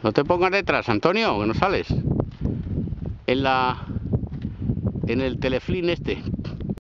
No te pongas detrás, Antonio, que no sales. En el teleflin este.